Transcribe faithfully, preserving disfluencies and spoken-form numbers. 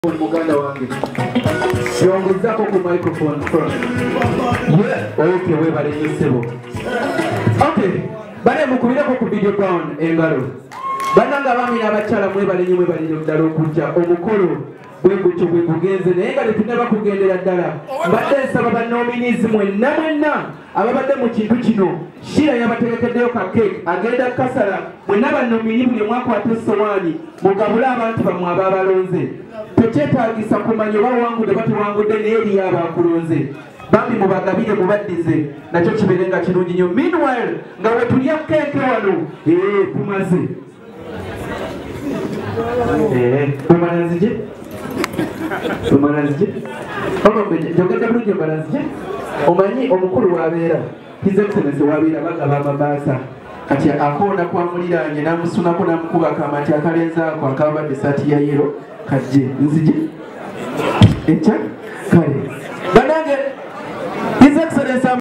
Muganda wange yongezako ku microphone front. Yeah, okay, we bale nyisebo. Okay, bale mukubireko ku video pound engalo. Bananga bamina abachala mwe bale nyimwe bale ndalo kujja omukolo bwe gucyo bwe kugenze naye nga tunaba kugendera ddala. Mbadde nsaba ba nominees mwenna mwenna ababadde mu kintu kino shira yabategekeddeyo ka cake agenda kasala mwenna ba nomini buli mwaka atesowani mugabula abantu bamwe ababalonze. Tekyetaagisa kumanya oba wangudde batuwangudde naye eriyo abakulonze bambi mubagabire mubaddize nakyo kibeere nga kirungi nnyo. Meanwhile nga we tulya keeke wano ee tumaze omalanzije omalanzije jogedde bulungi omalanzije omanyi omukulu wabeera His Excellency wabeera bagaba amabaasa kati akoona kwamuliraanye namusunako namukubaka amati akalenzaako akabadde saati ya yero kajje nzije echa kale banange His Excellency